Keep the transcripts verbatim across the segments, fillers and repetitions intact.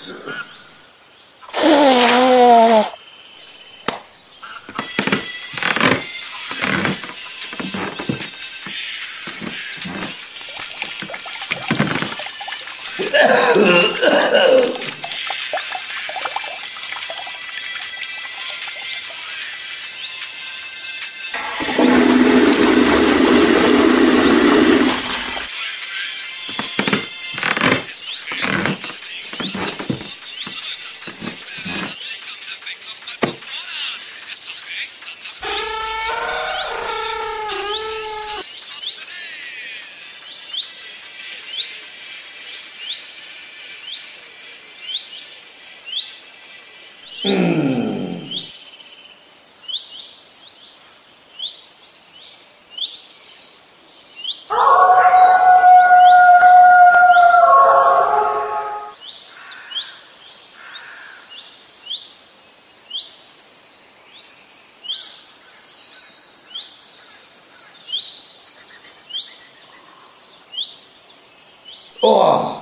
Oh.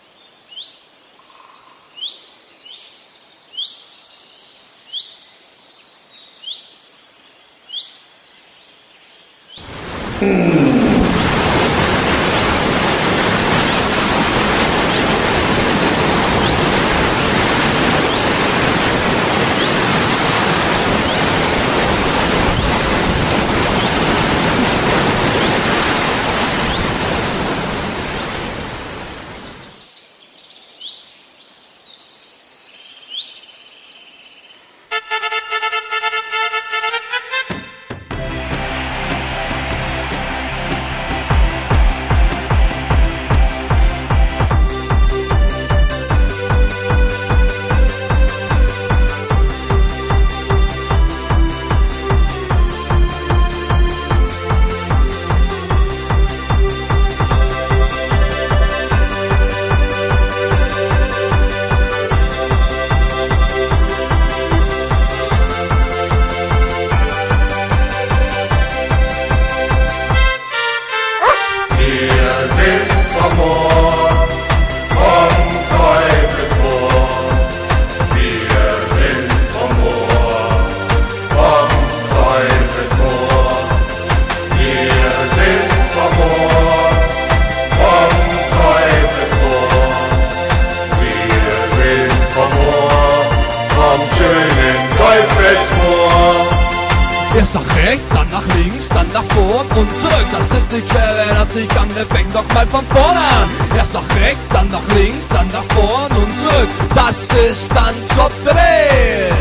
Erst nach rechts, dann nach links, dann nach vorn und zurück. Das ist nicht schwer, erinnert sich an, wir fängt doch mal von vorne an. Erst nach rechts, dann nach links, dann nach vorn und zurück. Das ist dann Zop drehen.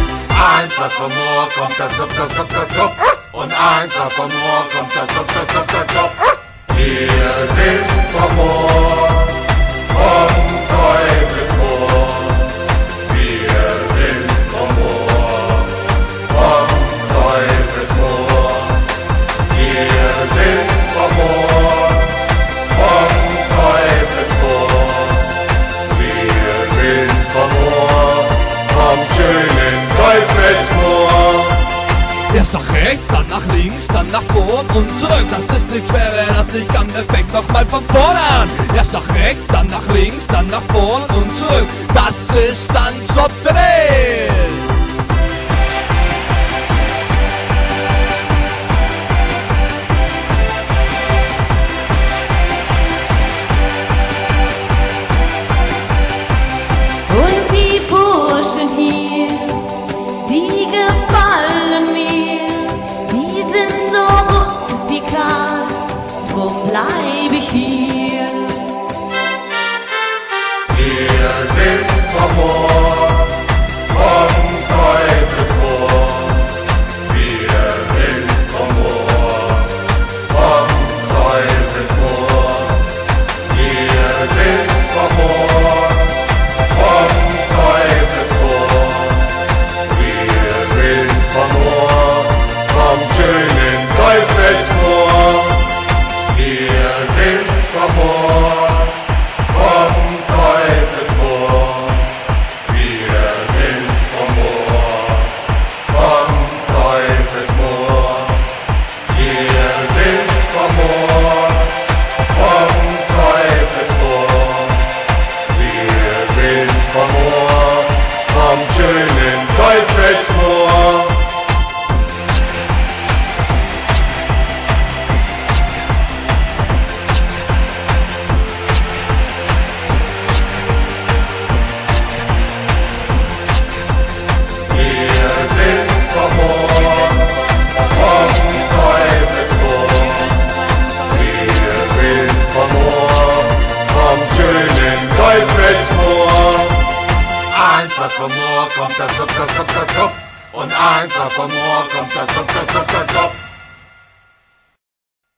Einfach vom Moor kommt der Zop, der Zop, der Zop. Und einfach vom Moor kommt der Zop, der Zop, der Zop. Wir sind vom Moor, vom Teufelsmoor. Wir sind vom Moor, vom Teufelsmoor. Wir sind vom Moor, vom Teufelsmoor. Wir sind vom Moor, vom schönen Teufelsmoor. Erst nach rechts, dann nach links, dann nach vorn und zurück. Das ist nicht schwer, erinnert sich an, der fängt noch mal von vorne an. Erst nach rechts, dann nach links, dann nach vorn und zurück. Das ist dann Zop drehen. Und die Burschen hier, die gefallen mir, die sind so rustikal, drum bleib ich hier. Wir sind vom Moor, vom einfach vom Moor kommt der Zupf, der Zupf, der Zupf.